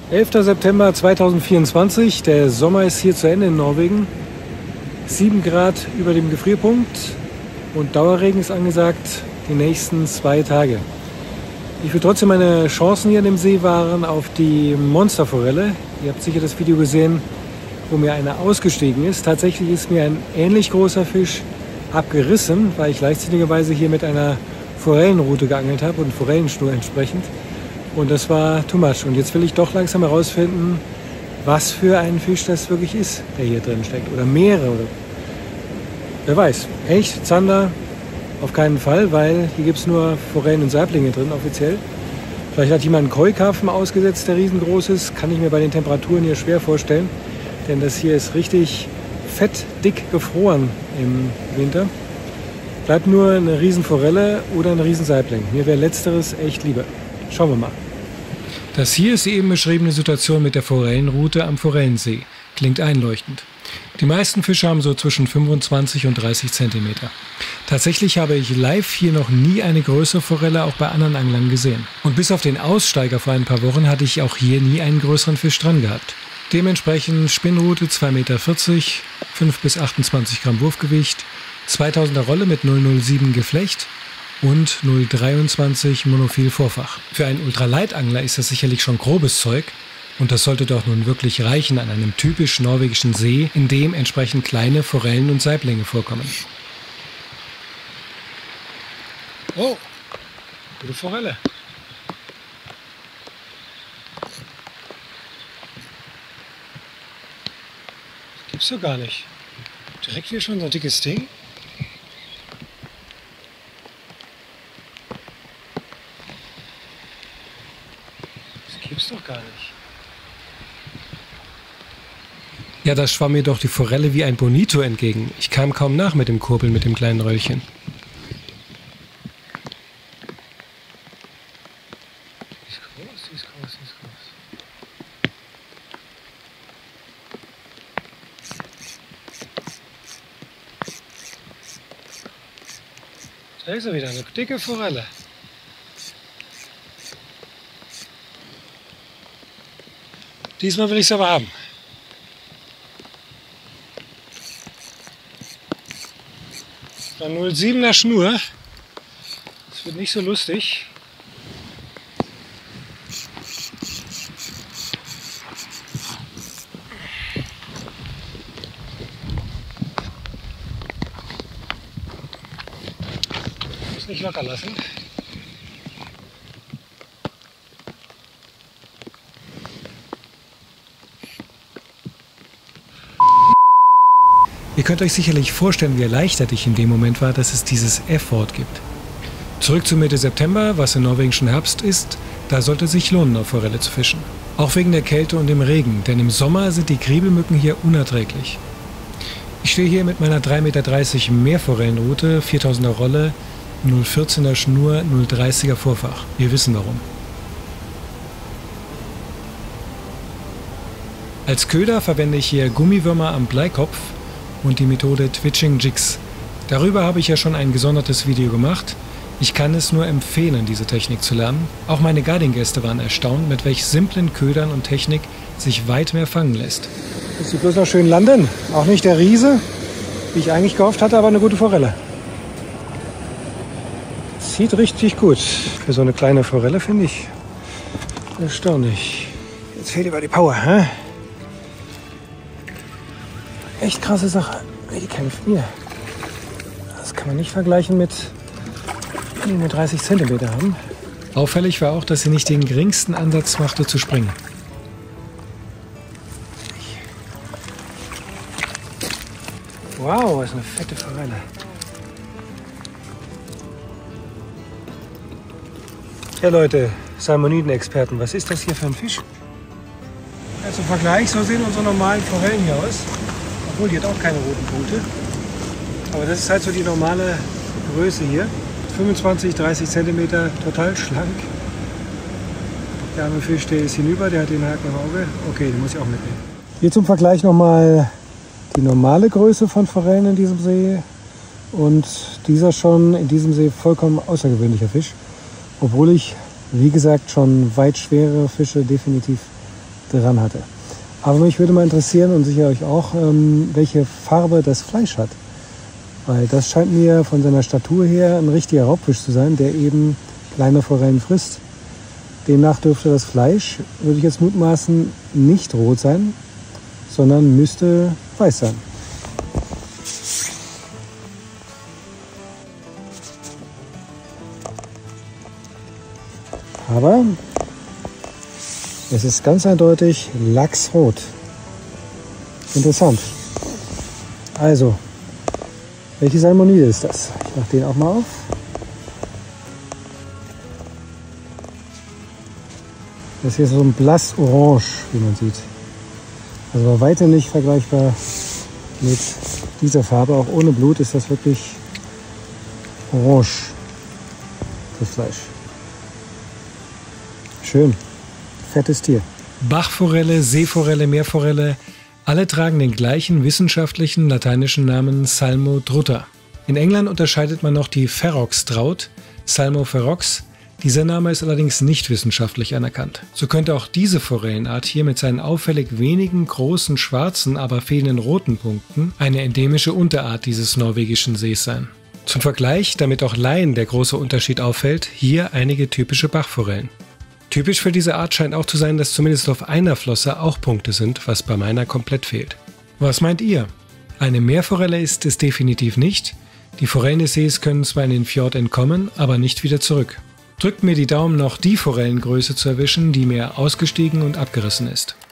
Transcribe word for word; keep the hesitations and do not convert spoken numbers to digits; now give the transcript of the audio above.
elfter September zweitausendvierundzwanzig, der Sommer ist hier zu Ende in Norwegen. sieben Grad über dem Gefrierpunkt und Dauerregen ist angesagt die nächsten zwei Tage. Ich will trotzdem meine Chancen hier in dem See wahren auf die Monsterforelle. Ihr habt sicher das Video gesehen, wo mir eine ausgestiegen ist. Tatsächlich ist mir ein ähnlich großer Fisch abgerissen, weil ich leichtsinnigerweise hier mit einer Forellenrute geangelt habe und Forellenschnur entsprechend. Und das war too much. Und jetzt will ich doch langsam herausfinden, was für ein Fisch das wirklich ist, der hier drin steckt. Oder mehrere. Oder wer weiß. Hecht, Zander, auf keinen Fall, weil hier gibt es nur Forellen und Saiblinge drin offiziell. Vielleicht hat jemand einen Koi-Karpfen ausgesetzt, der riesengroß ist. Kann ich mir bei den Temperaturen hier schwer vorstellen. Denn das hier ist richtig fett, dick gefroren im Winter. Bleibt nur eine Riesenforelle oder ein Riesensaibling. Mir wäre letzteres echt lieber. Schauen wir mal. Das hier ist die eben beschriebene Situation mit der Forellenrute am Forellensee. Klingt einleuchtend. Die meisten Fische haben so zwischen fünfundzwanzig und dreißig Zentimeter. Tatsächlich habe ich live hier noch nie eine größere Forelle auch bei anderen Anglern gesehen. Und bis auf den Aussteiger vor ein paar Wochen hatte ich auch hier nie einen größeren Fisch dran gehabt. Dementsprechend Spinnrute zwei Meter vierzig, fünf bis achtundzwanzig Gramm Wurfgewicht, zweitausender Rolle mit null null sieben Geflecht und null dreiundzwanzig Monophil Vorfach. Für einen Ultraleitangler ist das sicherlich schon grobes Zeug und das sollte doch nun wirklich reichen an einem typisch norwegischen See, in dem entsprechend kleine Forellen und Saiblinge vorkommen. Oh, gute Forelle. Das gibt's doch gar nicht. Direkt hier schon so ein dickes Ding. Gibt's doch gar nicht. Ja, da schwamm mir doch die Forelle wie ein Bonito entgegen. Ich kam kaum nach mit dem Kurbeln mit dem kleinen Röllchen. Die ist groß, die ist groß, die ist groß. Da ist er wieder, eine dicke Forelle. Diesmal will ich es aber haben. Eine null siebener Schnur. Das wird nicht so lustig. Ich muss nicht locker lassen. Ihr könnt euch sicherlich vorstellen, wie erleichtert ich in dem Moment war, dass es dieses F-Wort gibt. Zurück zu Mitte September, was in Norwegen schon Herbst ist, da sollte es sich lohnen, auf Forelle zu fischen. Auch wegen der Kälte und dem Regen, denn im Sommer sind die Kriebelmücken hier unerträglich. Ich stehe hier mit meiner drei Meter dreißig Meerforellenrute, viertausender Rolle, null vierzehner Schnur, null dreißiger Vorfach. Wir wissen warum. Als Köder verwende ich hier Gummiwürmer am Bleikopf und die Methode Twitching Jigs. Darüber habe ich ja schon ein gesondertes Video gemacht. Ich kann es nur empfehlen, diese Technik zu lernen. Auch meine Guiding-Gäste waren erstaunt, mit welch simplen Ködern und Technik sich weit mehr fangen lässt. Muss sie bloß noch schön landen. Auch nicht der Riese, wie ich eigentlich gehofft hatte, aber eine gute Forelle. Sieht richtig gut. Für so eine kleine Forelle finde ich erstaunlich. Jetzt fehlt über die Power, hä? Echt krasse Sache. Die kämpft mir. Das kann man nicht vergleichen mit, die nur dreißig Zentimeter haben. Auffällig war auch, dass sie nicht den geringsten Ansatz machte zu springen. Wow, was eine fette Forelle. Ja Leute, Salmoniden-Experten, was ist das hier für ein Fisch? Also im Vergleich, so sehen unsere normalen Forellen hier aus. Obwohl, die hat auch keine roten Punkte. Aber das ist halt so die normale Größe hier. fünfundzwanzig, dreißig Zentimeter, total schlank. Der arme Fisch, der ist hinüber, der hat den Haken im Auge. Okay, den muss ich auch mitnehmen. Hier zum Vergleich nochmal die normale Größe von Forellen in diesem See. Und dieser schon in diesem See vollkommen außergewöhnlicher Fisch. Obwohl ich, wie gesagt, schon weit schwerere Fische definitiv dran hatte. Aber mich würde mal interessieren und sicher euch auch, ähm, welche Farbe das Fleisch hat. Weil das scheint mir von seiner Statur her ein richtiger Raubfisch zu sein, der eben kleine Forellen frisst. Demnach dürfte das Fleisch, würde ich jetzt mutmaßen, nicht rot sein, sondern müsste weiß sein. Aber es ist ganz eindeutig lachsrot. Interessant. Also, welche Salmonide ist das? Ich mache den auch mal auf. Das hier ist so ein blass-orange, wie man sieht. Also bei weitem nicht vergleichbar mit dieser Farbe. Auch ohne Blut ist das wirklich orange, das Fleisch. Schön. Fettes Tier. Bachforelle, Seeforelle, Meerforelle, alle tragen den gleichen wissenschaftlichen lateinischen Namen Salmo-Drutta. In England unterscheidet man noch die Ferox-Traut, Salmo ferox. Dieser Name ist allerdings nicht wissenschaftlich anerkannt. So könnte auch diese Forellenart hier mit seinen auffällig wenigen großen schwarzen, aber fehlenden roten Punkten eine endemische Unterart dieses norwegischen Sees sein. Zum Vergleich, damit auch Laien der große Unterschied auffällt, hier einige typische Bachforellen. Typisch für diese Art scheint auch zu sein, dass zumindest auf einer Flosse auch Punkte sind, was bei meiner komplett fehlt. Was meint ihr? Eine Meerforelle ist es definitiv nicht. Die Forellen des Sees können zwar in den Fjord entkommen, aber nicht wieder zurück. Drückt mir die Daumen, noch die Forellengröße zu erwischen, die mehr ausgestiegen und abgerissen ist.